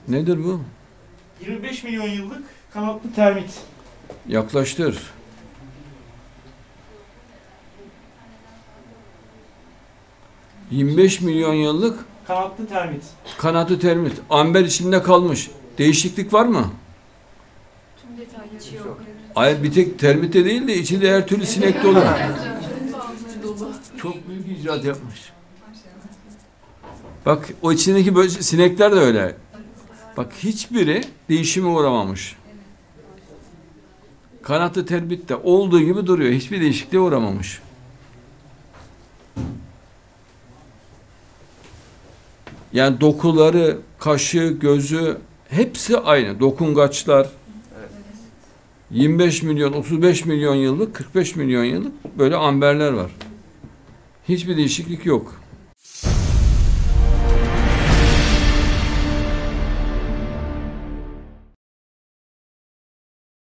Nedir bu? 25 milyon yıllık kanatlı termit. Yaklaştır. ...25 milyon yıllık Kanatlı termit. kanatlı termit. Amber içinde kalmış. Değişiklik var mı? Tüm detayları yok. Hayır, bir tek termitte değil de içinde her türlü sinek dolu. Çok büyük icraat yapmış. Bak o içindeki böyle sinekler de öyle. Bak hiçbiri değişime uğramamış. Kanatlı termit de olduğu gibi duruyor. Hiçbir değişikliğe uğramamış. Yani dokuları, kaşı, gözü hepsi aynı. Dokungaçlar. 25 milyon, 35 milyon yıllık, 45 milyon yıllık böyle amberler var. Hiçbir değişiklik yok.